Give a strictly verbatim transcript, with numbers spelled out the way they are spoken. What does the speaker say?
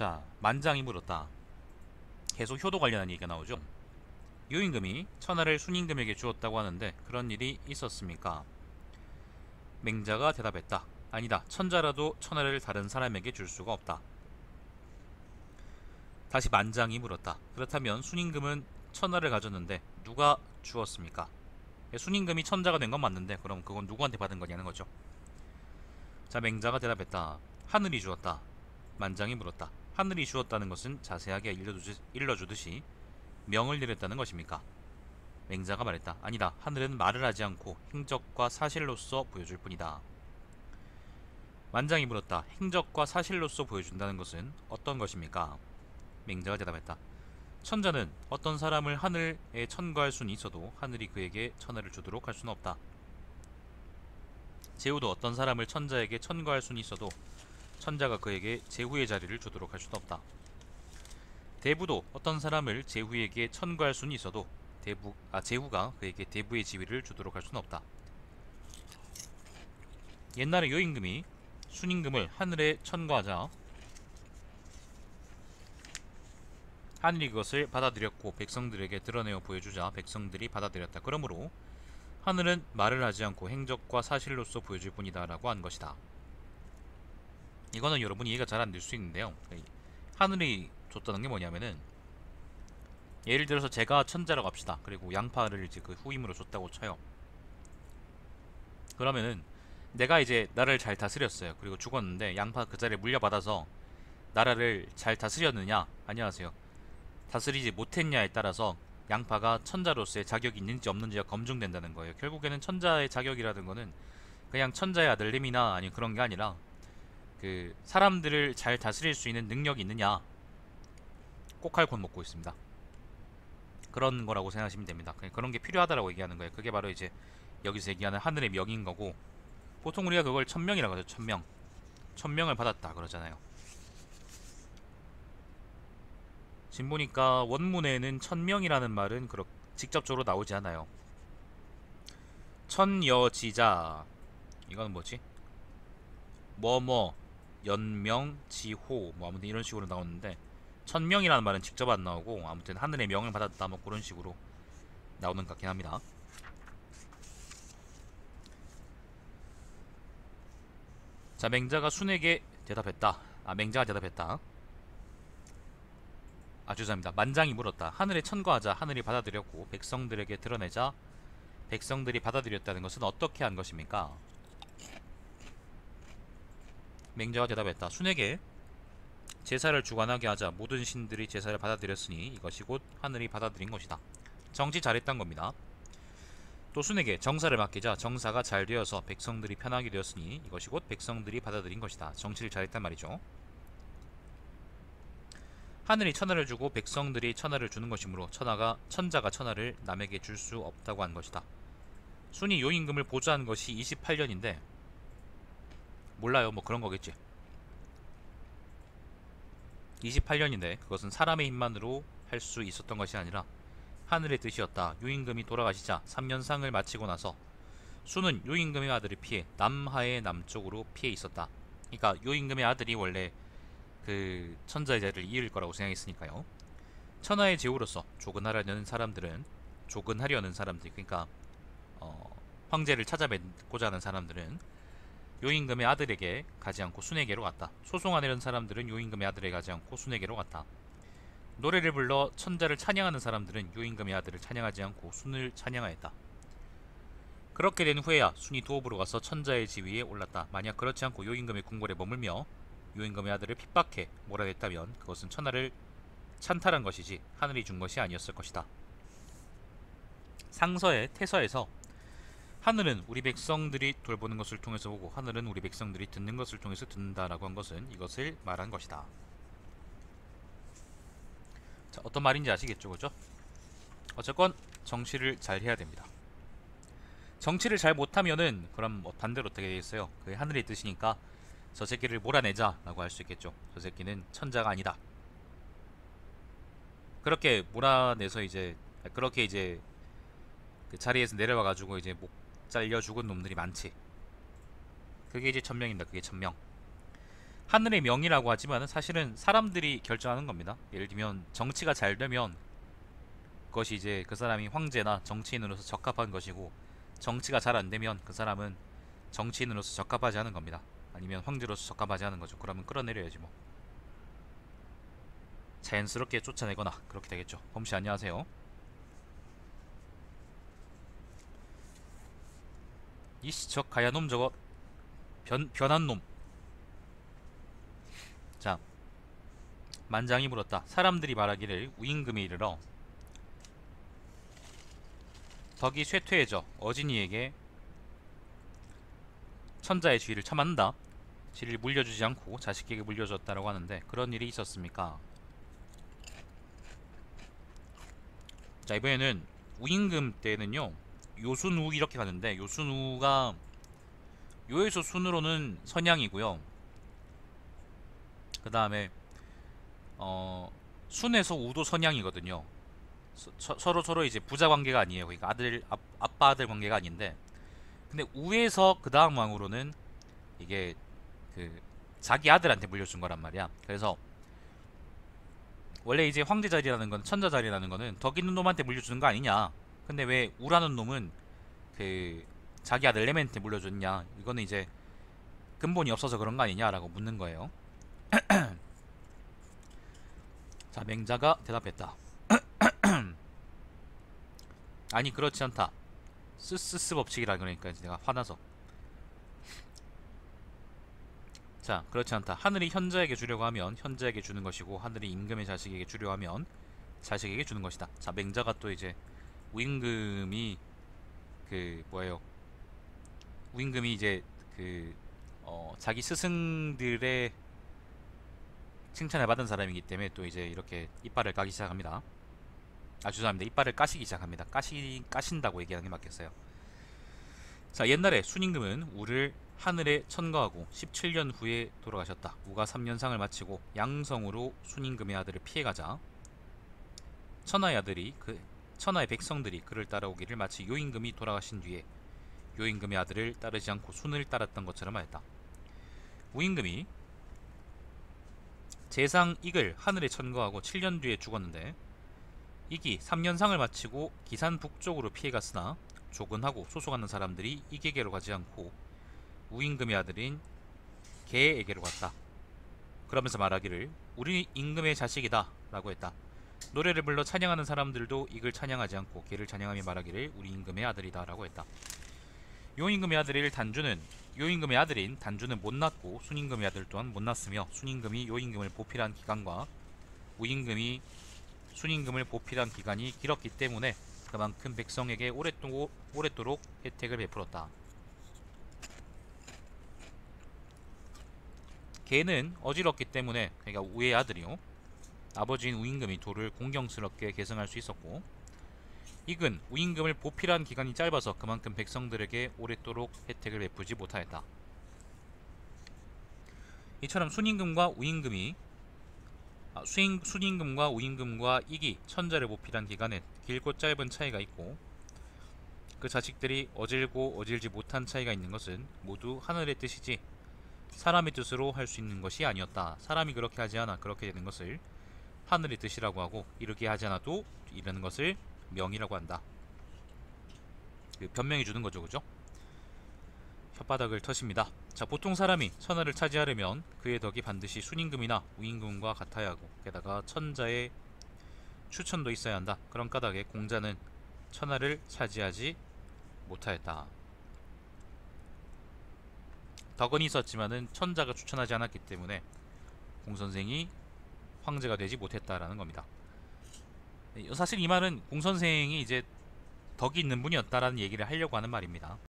자, 만장이 물었다. 계속 효도 관련한 얘기가 나오죠. 유임금이 천하를 순임금에게 주었다고 하는데 그런 일이 있었습니까? 맹자가 대답했다. 아니다. 천자라도 천하를 다른 사람에게 줄 수가 없다. 다시 만장이 물었다. 그렇다면 순임금은 천하를 가졌는데 누가 주었습니까? 순임금이 천자가 된 건 맞는데 그럼 그건 누구한테 받은 거냐는 거죠. 자, 맹자가 대답했다. 하늘이 주었다. 만장이 물었다. 하늘이 주었다는 것은 자세하게 일러주듯이, 일러주듯이 명을 내렸다는 것입니까? 맹자가 말했다. 아니다. 하늘은 말을 하지 않고 행적과 사실로서 보여줄 뿐이다. 만장이 물었다. 행적과 사실로서 보여준다는 것은 어떤 것입니까? 맹자가 대답했다. 천자는 어떤 사람을 하늘에 천거할 수는 있어도 하늘이 그에게 천하를 주도록 할 수는 없다. 제후도 어떤 사람을 천자에게 천거할 수는 있어도 천자가 그에게 제후의 자리를 주도록 할 수는 없다. 대부도 어떤 사람을 제후에게 천거할 수는 있어도 대부, 아, 제후가 그에게 대부의 지위를 주도록 할 수는 없다. 옛날에 요임금이 순임금을 하늘에 천거하자 하늘이 그것을 받아들였고 백성들에게 드러내어 보여주자 백성들이 받아들였다. 그러므로 하늘은 말을 하지 않고 행적과 사실로서 보여줄 뿐이다 라고 한 것이다. 이거는 여러분이 이해가 잘 안 될 수 있는데요. 하늘이 줬다는 게 뭐냐면은 예를 들어서 제가 천자라고 합시다. 그리고 양파를 이제 그 후임으로 줬다고 쳐요. 그러면은 내가 이제 나라를 잘 다스렸어요. 그리고 죽었는데 양파 그 자리에 물려받아서 나라를 잘 다스렸느냐? 안녕하세요. 다스리지 못했냐에 따라서 양파가 천자로서의 자격이 있는지 없는지가 검증된다는 거예요. 결국에는 천자의 자격이라는 거는 그냥 천자의 아들님이나 아니 그런 게 아니라 그 사람들을 잘 다스릴 수 있는 능력이 있느냐 꼭할 곤 먹고 있습니다. 그런 거라고 생각하시면 됩니다. 그런 게 필요하다라고 얘기하는 거예요. 그게 바로 이제 여기서 얘기하는 하늘의 명인 거고 보통 우리가 그걸 천명이라고 하죠. 천명. 천명을 받았다 그러잖아요. 지금 보니까 원문에는 천명이라는 말은 그렇 직접적으로 나오지 않아요. 천여지자 이건 뭐지? 뭐뭐 연명 지호 뭐 아무튼 이런 식으로 나오는데 천명이라는 말은 직접 안 나오고 아무튼 하늘의 명을 받았다 뭐 그런 식으로 나오는 것 같긴 합니다. 자, 맹자가 순에게 대답했다. 아, 맹자가 대답했다. 아, 죄송합니다. 만장이 물었다. 하늘에 천거하자 하늘이 받아들였고 백성들에게 드러내자 백성들이 받아들였다는 것은 어떻게 한 것입니까? 맹자가 대답했다. 순에게 제사를 주관하게 하자 모든 신들이 제사를 받아들였으니 이것이 곧 하늘이 받아들인 것이다. 정치 잘했단 겁니다. 또 순에게 정사를 맡기자 정사가 잘 되어서 백성들이 편하게 되었으니 이것이 곧 백성들이 받아들인 것이다. 정치를 잘했단 말이죠. 하늘이 천하를 주고 백성들이 천하를 주는 것이므로 천하가 천자가 천하를 남에게 줄 수 없다고 한 것이다. 순이 요임금을 보좌한 것이 이십팔 년인데 몰라요. 뭐 그런 거겠지. 이십팔 년인데 그것은 사람의 힘만으로 할 수 있었던 것이 아니라 하늘의 뜻이었다. 요임금이 돌아가시자 삼 년상을 마치고 나서 순은 요임금의 아들을 피해 남하의 남쪽으로 피해 있었다. 그러니까 요임금의 아들이 원래 그 천자의 자리를 이을 거라고 생각했으니까요. 천하의 제후로서 조근하려는 사람들은 조근하려는 사람들 그러니까 어, 황제를 찾아뵙고자 하는 사람들은 요임금의 아들에게 가지 않고 순에게로 갔다. 소송하려는 사람들은 요임금의 아들에게 가지 않고 순에게로 갔다. 노래를 불러 천자를 찬양하는 사람들은 요임금의 아들을 찬양하지 않고 순을 찬양하였다. 그렇게 된 후에야 순이 도읍으로 가서 천자의 지위에 올랐다. 만약 그렇지 않고 요임금의 궁궐에 머물며 요임금의 아들을 핍박해 몰아냈다면 그것은 천하를 찬탈한 것이지 하늘이 준 것이 아니었을 것이다. 상서의 태서에서 하늘은 우리 백성들이 돌보는 것을 통해서 보고 하늘은 우리 백성들이 듣는 것을 통해서 듣는다라고 한 것은 이것을 말한 것이다. 자, 어떤 말인지 아시겠죠, 그죠? 어쨌건 정치를 잘 해야 됩니다. 정치를 잘 못하면은 그럼 뭐 반대로 어떻게 되겠어요? 그게 하늘의 뜻이니까 저 새끼를 몰아내자 라고 할 수 있겠죠. 저 새끼는 천자가 아니다. 그렇게 몰아내서 이제 그렇게 이제 그 자리에서 내려와 가지고 이제 목 잘려 죽은 놈들이 많지. 그게 이제 천명입니다. 그게 천명. 하늘의 명이라고 하지만 사실은 사람들이 결정하는 겁니다. 예를 들면 정치가 잘 되면 그것이 이제 그 사람이 황제나 정치인으로서 적합한 것이고, 정치가 잘 안 되면 그 사람은 정치인으로서 적합하지 않은 겁니다. 아니면 황제로서 적합하지 않은 거죠. 그러면 끌어내려야지 뭐. 자연스럽게 쫓아내거나 그렇게 되겠죠. 범씨 안녕하세요. 이씨 저 가야놈 저거 변, 변한 놈. 자, 만장이 물었다. 사람들이 말하기를 우임금에 이르러 덕이 쇠퇴해져 어진이에게 천자의 주의를 처맞는다. 지를 물려주지 않고 자식에게 물려줬다라고 하는데, 그런 일이 있었습니까? 자, 이번에는 우임금 때는요, 요순우 이렇게 가는데, 요순우가 요에서 순으로는 선양이고요. 그 다음에 어 순에서 우도 선양이거든요. 서, 서로 서로 이제 부자 관계가 아니에요. 그러니까 아들 아, 아빠 아들 관계가 아닌데, 근데 우에서 그 다음 왕으로는 이게 그 자기 아들한테 물려준 거란 말이야. 그래서 원래 이제 황제 자리라는 건, 천자 자리라는 거는 덕 있는 놈한테 물려주는 거 아니냐. 근데 왜 우라는 놈은 그 자기 아들 레멘한테 물려줬냐. 이거는 이제 근본이 없어서 그런 거 아니냐라고 묻는 거예요. 자, 맹자가 대답했다. 아니 그렇지 않다. 스스스 법칙이라 그러니까 내가 화나서. 자, 그렇지 않다. 하늘이 현자에게 주려고 하면 현자에게 주는 것이고, 하늘이 임금의 자식에게 주려고 하면 자식에게 주는 것이다. 자, 맹자가 또 이제 우임금이 그 뭐예요? 우임금이 이제 그 어, 자기 스승들의 칭찬을 받은 사람이기 때문에 또 이제 이렇게 이빨을 까기 시작합니다. 아, 죄송합니다. 이빨을 까시기 시작합니다. 까시, 까신다고 얘기하는 게 맞겠어요. 자, 옛날에 순임금은 우를 하늘에 천거하고 십칠 년 후에 돌아가셨다. 우가 삼 년상을 마치고 양성으로 순임금의 아들을 피해가자 천하의 아들이 그 천하의 백성들이 그를 따라오기를 마치 요임금이 돌아가신 뒤에 요임금의 아들을 따르지 않고 순을 따랐던 것처럼 하였다. 우임금이 재상 익을 하늘에 천거하고 칠 년 뒤에 죽었는데, 익이 삼 년상을 마치고 기산 북쪽으로 피해갔으나 조근하고 소송하는 사람들이 익에게로 가지 않고 우임금의 아들인 개에게로 갔다. 그러면서 말하기를 우리 임금의 자식이다 라고 했다. 노래를 불러 찬양하는 사람들도 익을 찬양하지 않고 개를 찬양하며 말하기를 우리 임금의 아들이다 라고 했다. 요임금의 아들인 단주는 요임금의 아들인 단주는 못났고 순임금의 아들 또한 못났으며, 순임금이 요임금을 보필한 기간과 우임금이 순임금을 보필한 기간이 길었기 때문에 그만큼 백성에게 오랫도, 오랫도록 혜택을 베풀었다. 개는 어지럽기 때문에, 그러니까 우의 아들이요, 아버지인 우임금이 도를 공경스럽게 계승할 수 있었고, 익은 우임금을 보필한 기간이 짧아서 그만큼 백성들에게 오랫도록 혜택을 베푸지 못하였다. 이처럼 순임금과 우임금이 아, 수임, 순임금과 우임금과 익이 천자를 보필한 기간에 길고 짧은 차이가 있고, 그 자식들이 어질고 어질지 못한 차이가 있는 것은 모두 하늘의 뜻이지 사람의 뜻으로 할 수 있는 것이 아니었다. 사람이 그렇게 하지 않아 그렇게 되는 것을 하늘의 뜻이라고 하고, 이렇게 하지 않아도 이러는 것을 명이라고 한다. 그 변명해 주는 거죠, 그죠? 혓바닥을 터십니다. 자, 보통 사람이 천하를 차지하려면 그의 덕이 반드시 순임금이나 우임금과 같아야 하고, 게다가 천자의 추천도 있어야 한다. 그런 까닭에 공자는 천하를 차지하지 못하였다. 덕은 있었지만은 천자가 추천하지 않았기 때문에 공선생이 황제가 되지 못했다라는 겁니다. 사실 이 말은 공선생이 이제 덕이 있는 분이었다라는 얘기를 하려고 하는 말입니다.